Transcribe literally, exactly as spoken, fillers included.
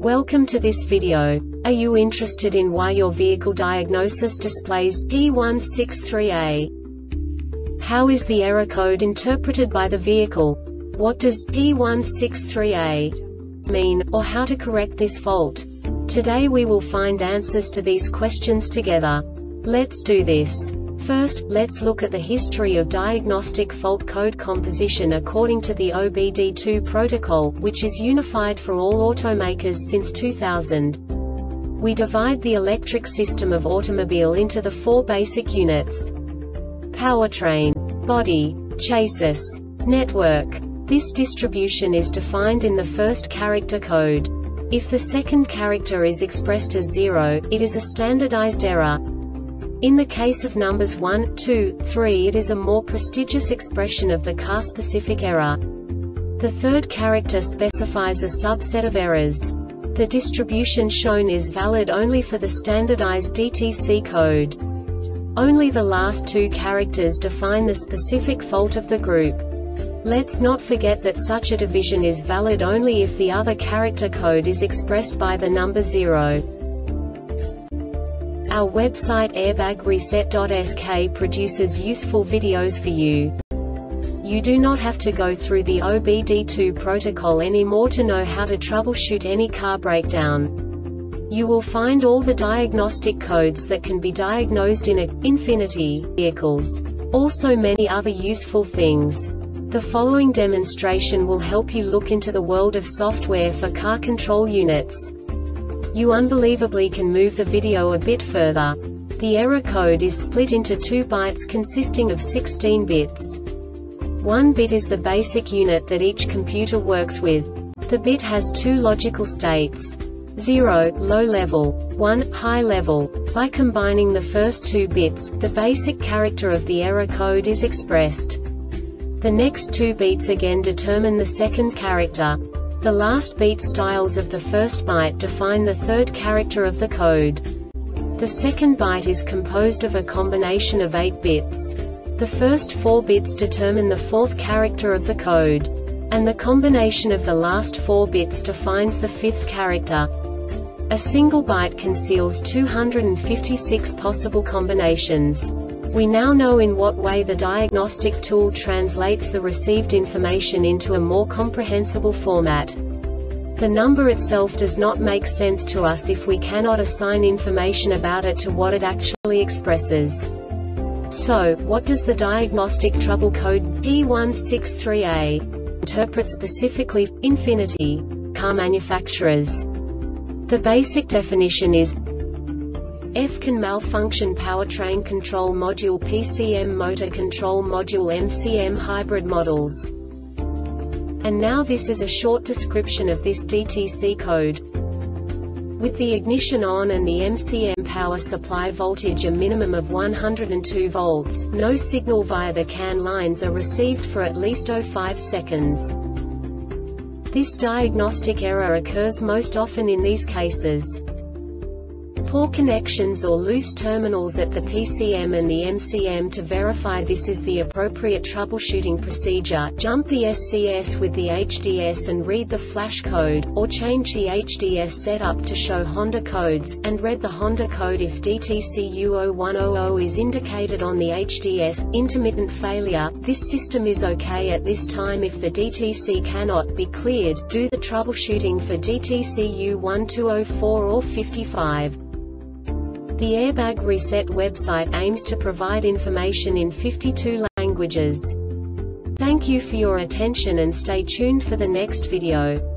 Welcome to this video. Are you interested in why your vehicle diagnosis displays P one six three A? How is the error code interpreted by the vehicle? What does P one six three A mean, or how to correct this fault? Today we will find answers to these questions together. Let's do this. First, let's look at the history of diagnostic fault code composition according to the O B D two protocol, which is unified for all automakers since two thousand. We divide the electric system of automobile into the four basic units: powertrain, body, chassis, network. This distribution is defined in the first character code. If the second character is expressed as zero, it is a standardized error. In the case of numbers one, two, three, it is a more prestigious expression of the car-specific error. The third character specifies a subset of errors. The distribution shown is valid only for the standardized D T C code. Only the last two characters define the specific fault of the group. Let's not forget that such a division is valid only if the other character code is expressed by the number zero. Our website airbag reset dot S K produces useful videos for you. You do not have to go through the O B D two protocol anymore to know how to troubleshoot any car breakdown. You will find all the diagnostic codes that can be diagnosed in a Infiniti vehicles. Also many other useful things. The following demonstration will help you look into the world of software for car control units. You unbelievably can move the video a bit further. The error code is split into two bytes consisting of sixteen bits. One bit is the basic unit that each computer works with. The bit has two logical states: zero, low level, one, high level. By combining the first two bits, the basic character of the error code is expressed. The next two beats again determine the second character. The last beat styles of the first byte define the third character of the code. The second byte is composed of a combination of eight bits. The first four bits determine the fourth character of the code. And the combination of the last four bits defines the fifth character. A single byte conceals two hundred fifty-six possible combinations. We now know in what way the diagnostic tool translates the received information into a more comprehensible format. The number itself does not make sense to us if we cannot assign information about it to what it actually expresses. So, what does the diagnostic trouble code P one six three A interpret specifically for Infiniti car manufacturers? The basic definition is: F can malfunction powertrain control module P C M motor control module M C M hybrid models. And now this is a short description of this D T C code. With the ignition on and the M C M power supply voltage a minimum of one hundred two volts, no signal via the C A N lines are received for at least zero point zero five seconds. This diagnostic error occurs most often in these cases: poor connections or loose terminals at the P C M and the M C M. To verify this is the appropriate troubleshooting procedure, jump the S C S with the H D S and read the flash code, or change the H D S setup to show Honda codes, and read the Honda code if D T C U zero one zero zero is indicated on the H D S. Intermittent failure: this system is okay at this time. If the D T C cannot be cleared, do the troubleshooting for D T C U one two zero four or fifty-five. The Airbag Reset website aims to provide information in fifty-two languages. Thank you for your attention and stay tuned for the next video.